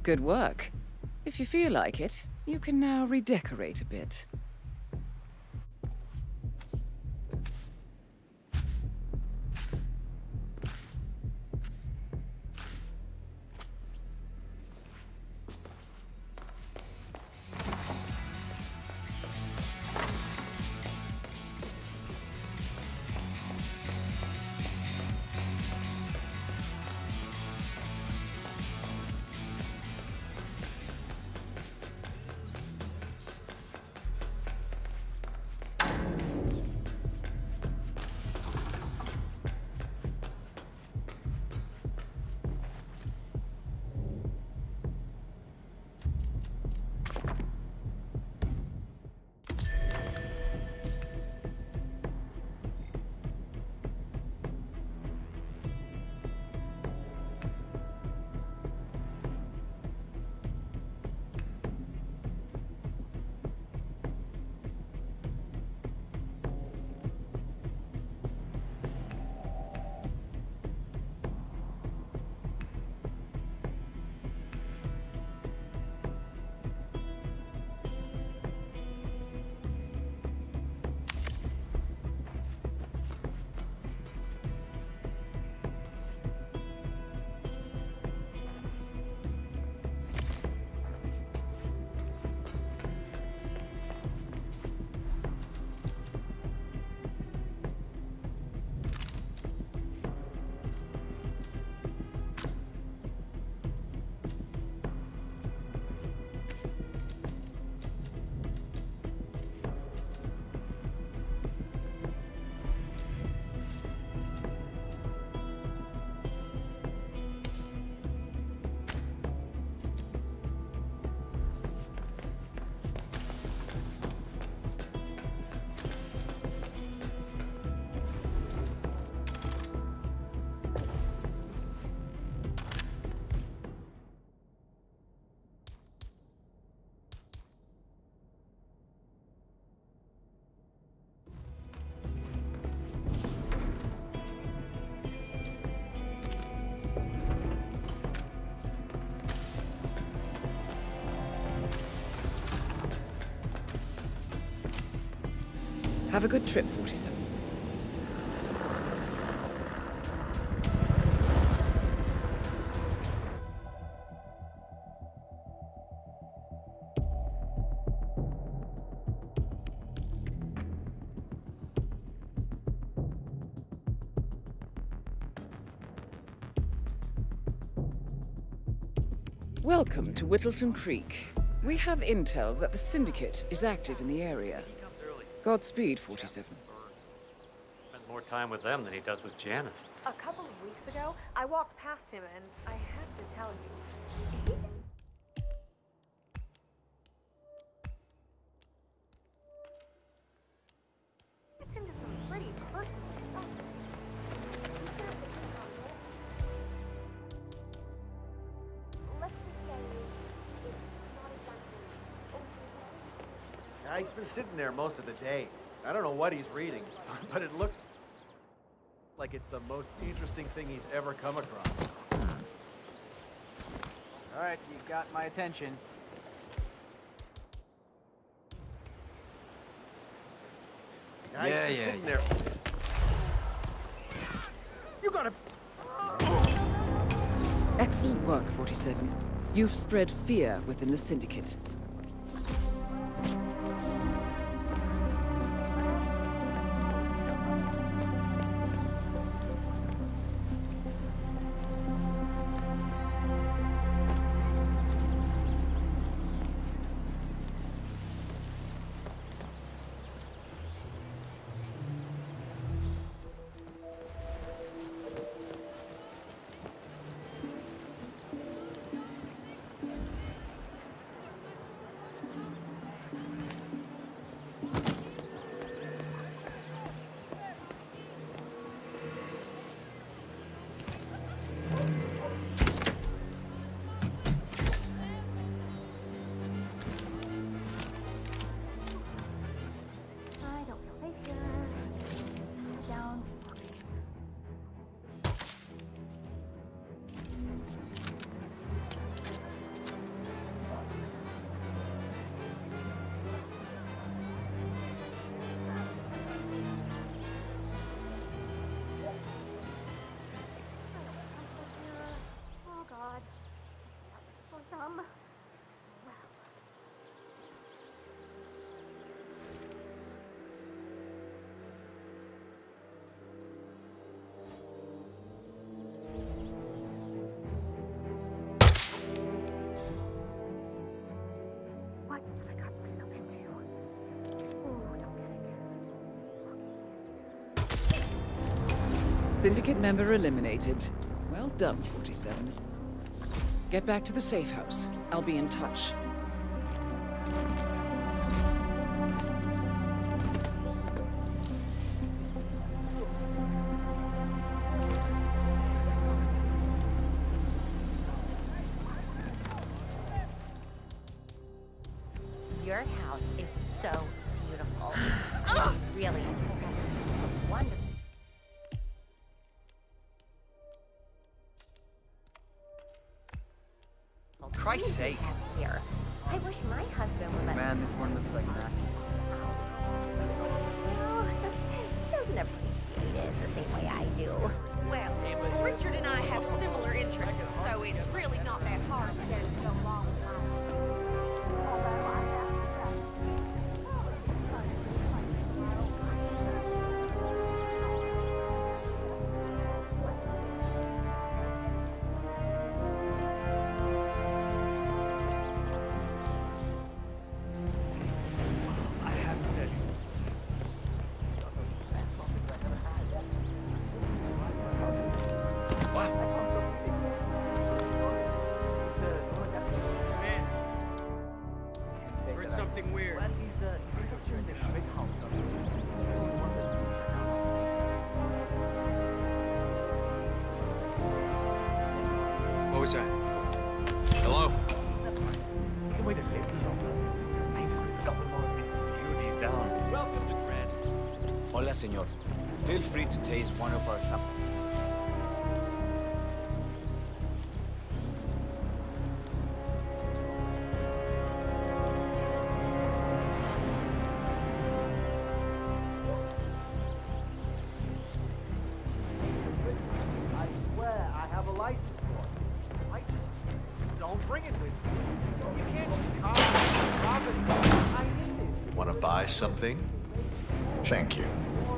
Good work. If you feel like it, you can now redecorate a bit. Have a good trip, 47. Welcome to Whittleton Creek. We have intel that the Syndicate is active in the area. Godspeed, 47. Spends more time with them than he does with Janice. A couple of weeks ago, I walked past him and I have to tell you, he gets into some pretty personal stuff. Let's just say it's not exactly okay. Yeah, he's been sitting there most of the day. I don't know what he's reading, but it looks like it's the most interesting thing he's ever come across. All right, you got my attention. Yeah, he's been sitting there. You gotta... Excellent work, 47. You've spread fear within the Syndicate. Well. What have I got myself into? Ooh, don't panic. Syndicate member eliminated. Well done, 47. Get back to the safe house. I'll be in touch. Your house is so beautiful. It's really impressive. Wonderful. For Christ's sake. Here. I wish my husband would let Man, this one looks like that. doesn't appreciate it the same way I do. Well, Richard and I have similar interests, so it's really not that hard to get along. What was that? Hello? Welcome to Grand's. Hola, señor. Feel free to taste one of our samples. I swear I have a license for it. I just don't bring it with me. You can't just rob it. I need it. Want to buy something? Thank you.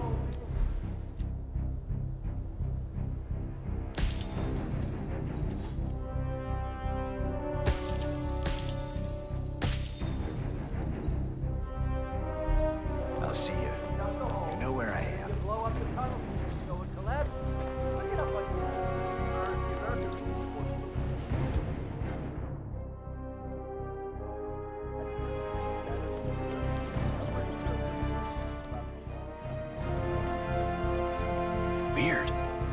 I'll see you. You know where I am. Blow up the tunnel. So it collapses. Look it up like Weird.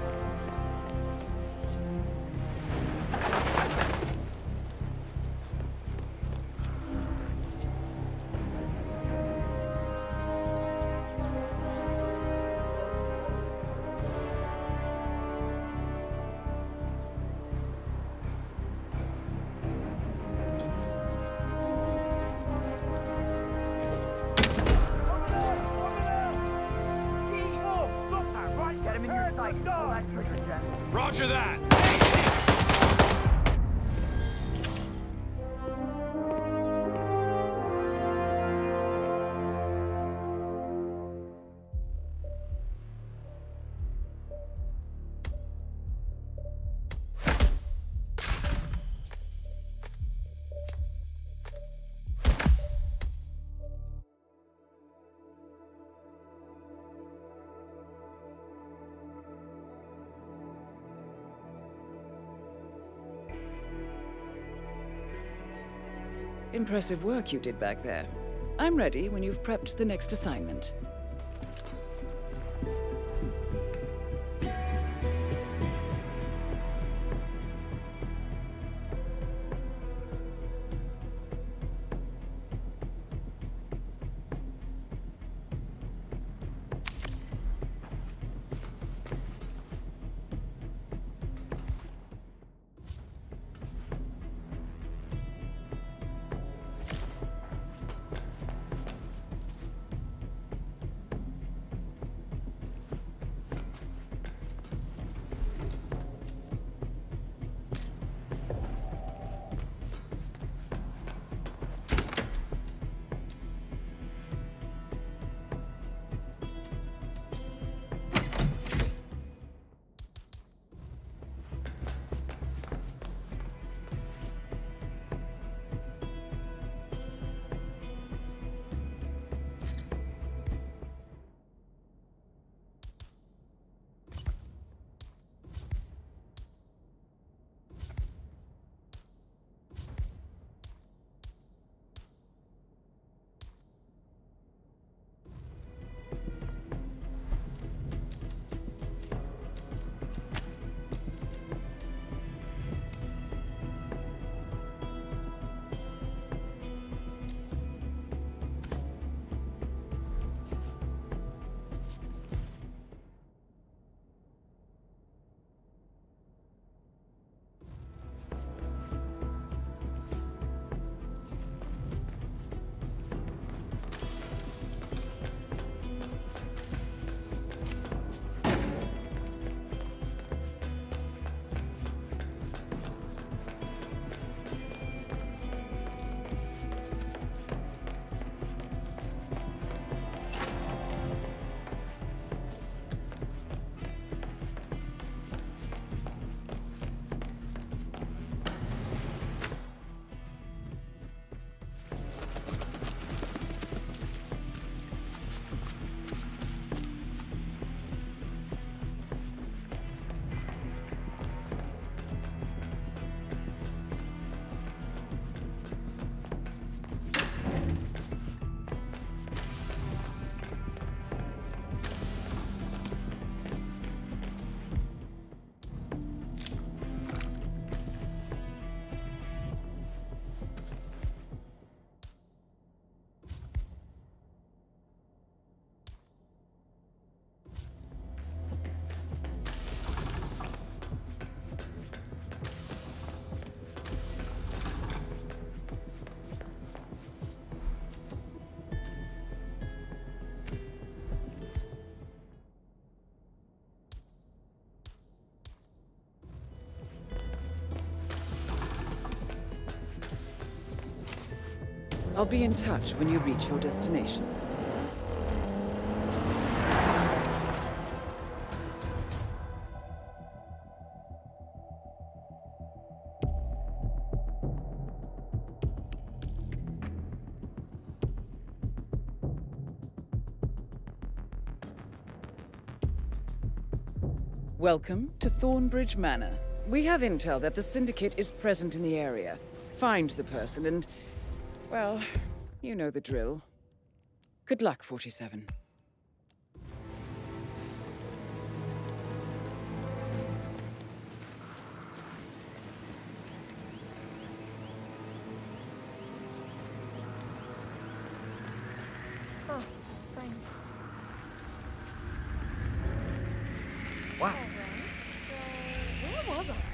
Get him in your sight. Pull that trigger, Jack. Roger that! Impressive work you did back there. I'm ready when you've prepped the next assignment. I'll be in touch when you reach your destination. Welcome to Thornbridge Manor. We have intel that the Syndicate is present in the area. Find the person and, well, you know the drill. Good luck, 47. Oh, thanks. Wow. Alright, so where was I?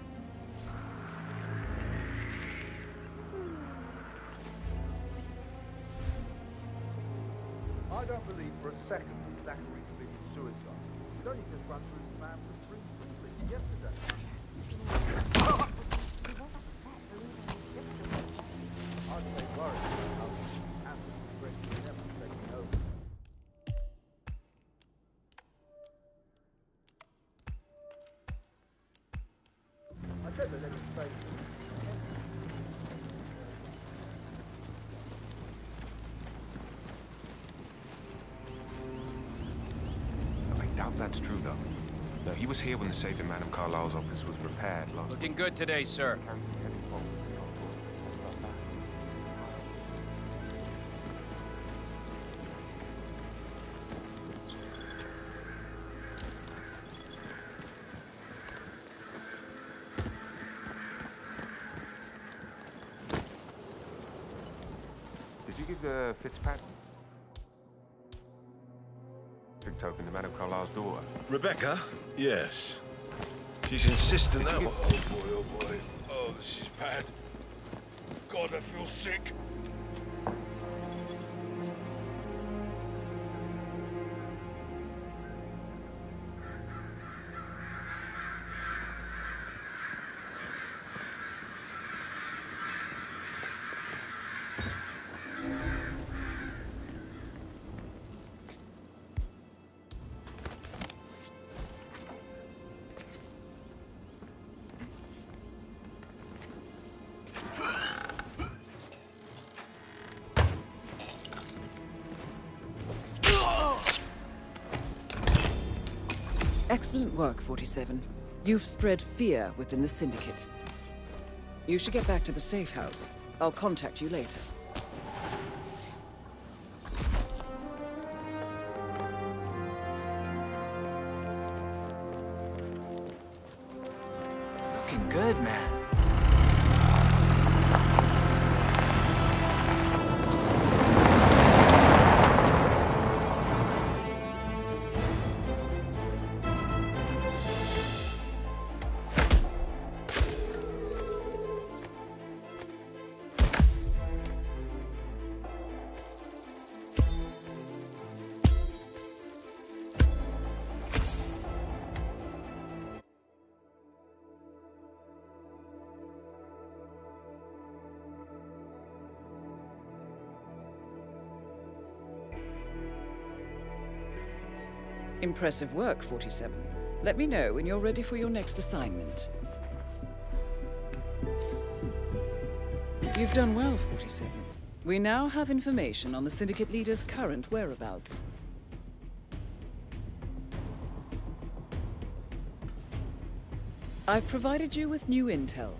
I don't believe for a second that Zachary committed suicide. He'd only just run through his plan for free yesterday. I'd say worried about how Anthony regretted never taking over. I said they let him stay. I doubt that's true, though. No, he was here when the safe in Madame Carlisle's office was repaired last Looking good today, sir. Did you give the Fitzpatrick token to Madame Carlisle's daughter? Rebecca? Yes. She's insistent that one. Oh boy, oh boy. Oh, this is bad. God, I feel sick. Excellent work, 47. You've spread fear within the Syndicate. You should get back to the safe house. I'll contact you later. Looking good, man. Impressive work, 47. Let me know when you're ready for your next assignment. You've done well, 47. We now have information on the Syndicate leader's current whereabouts. I've provided you with new intel.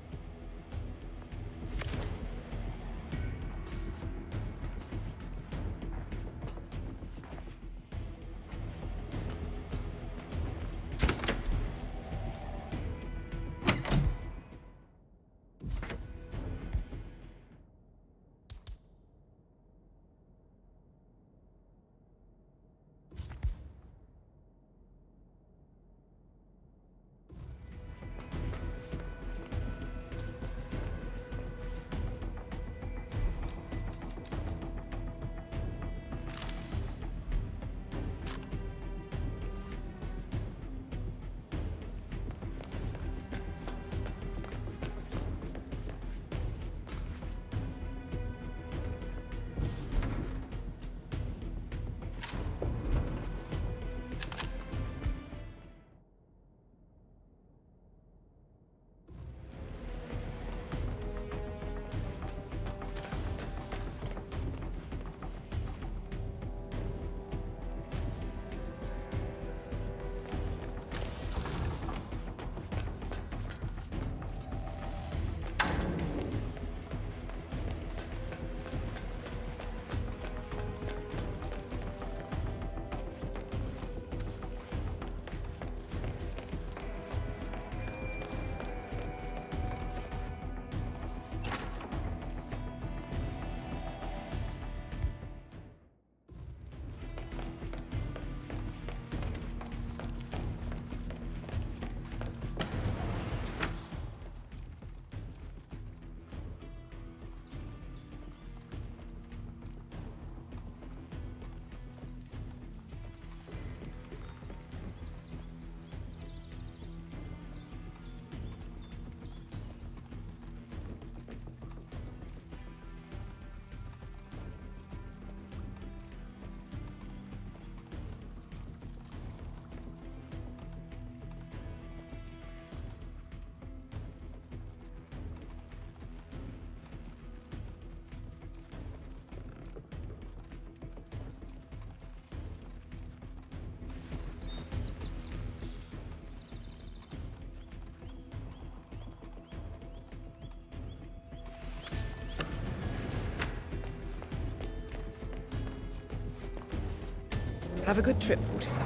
Have a good trip, 47.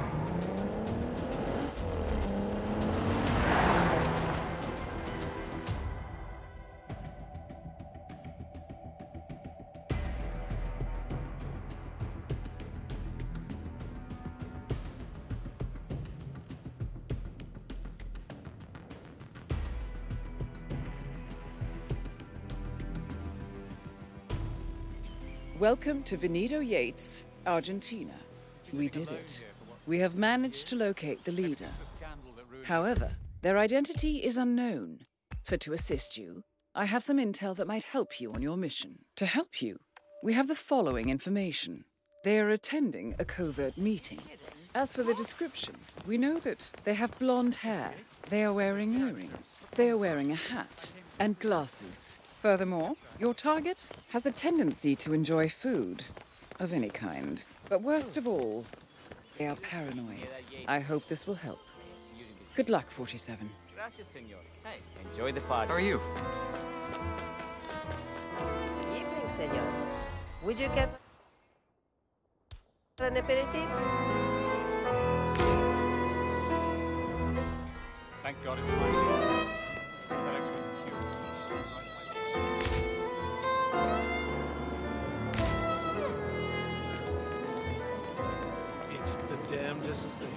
Welcome to Veneto Yates, Argentina. We did it. We have managed to locate the leader. However, their identity is unknown. So to assist you, I have some intel that might help you on your mission. To help you, we have the following information. They are attending a covert meeting. As for the description, we know that they have blonde hair. They are wearing earrings. They are wearing a hat and glasses. Furthermore, your target has a tendency to enjoy food of any kind. But worst of all, they are paranoid. I hope this will help. Good luck, 47. Gracias, senor. Hey, enjoy the party. How are you? Evening, senor. Would you get an aperitif? Thank God it's mine. Alex was cute. It's the damnedest thing.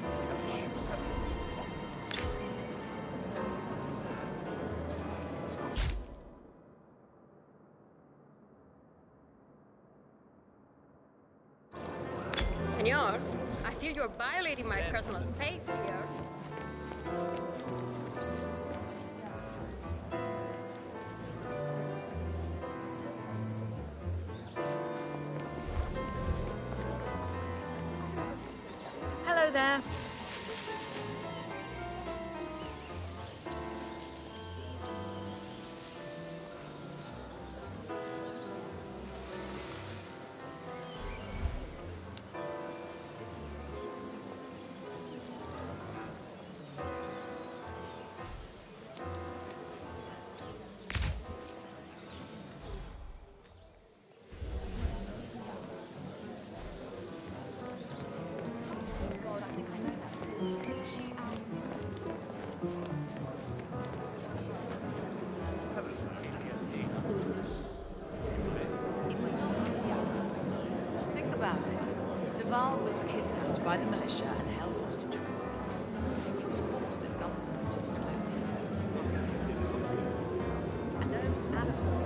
Senor, I feel you're violating my personal space here. Hello there. Think about it. Duval was kidnapped by the militia and held hostage for weeks. He was forced at gunpoint to disclose the existence of Monica. And those animals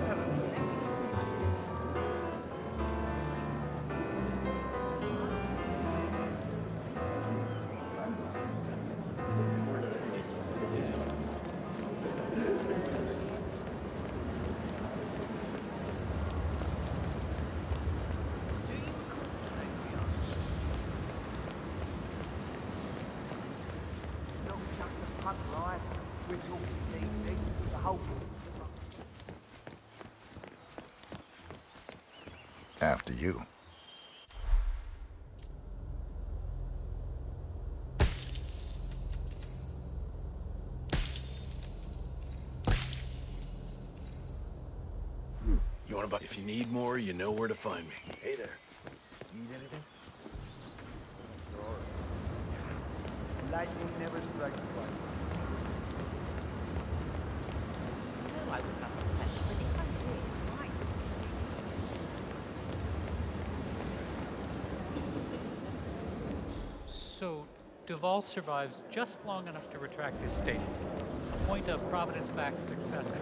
After you. You want to buy? If you need more, you know where to find me. Hey there. Need anything? Lightning never strikes twice. I would have to tell you, but if I did, right? So, Duval survives just long enough to retract his statement. Appoint a Providence-backed successor.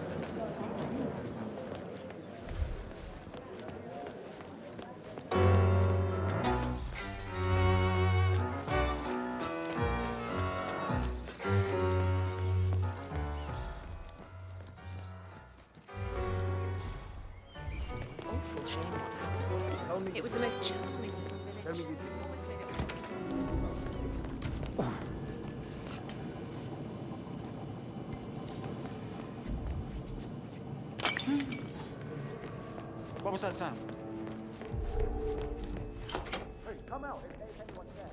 Awful shame what happened. It was the most charming. What was that sound? Hey, come out. Hey, anyone's there.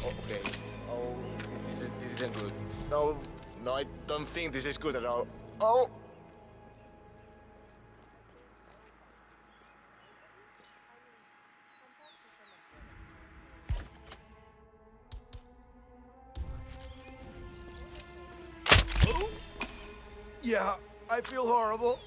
Oh, okay. Oh, this isn't good. No, no, I don't think this is good at all. Oh! Yeah, I feel horrible.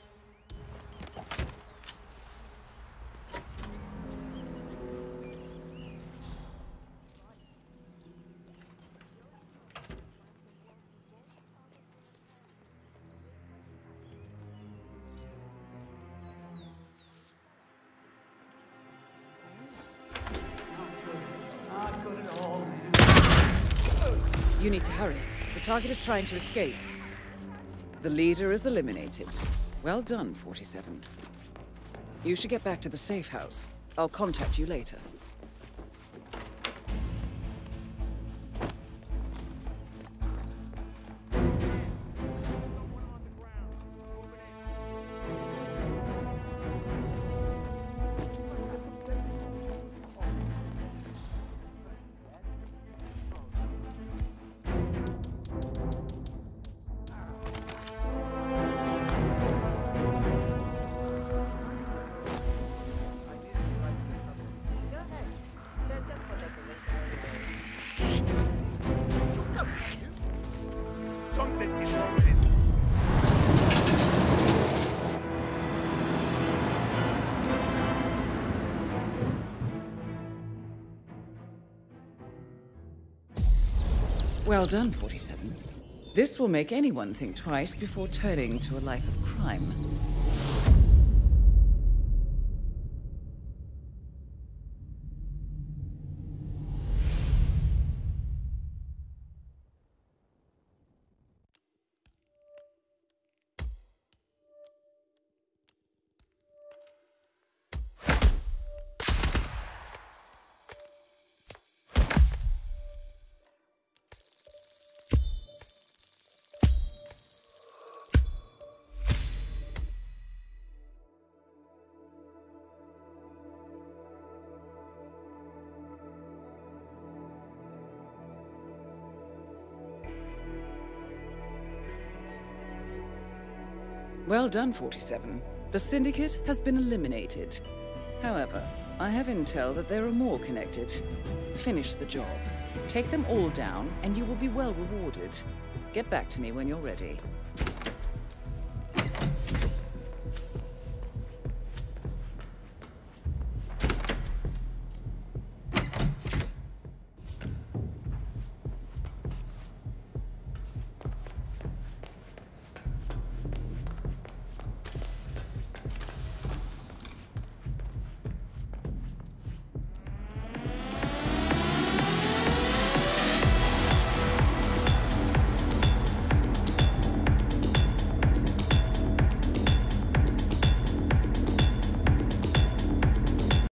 You need to hurry. The target is trying to escape. The leader is eliminated. Well done, 47. You should get back to the safe house. I'll contact you later. Well done, 47. This will make anyone think twice before turning to a life of crime. Well done, 47. The Syndicate has been eliminated. However, I have intel that there are more connected. Finish the job. Take them all down, and you will be well rewarded. Get back to me when you're ready.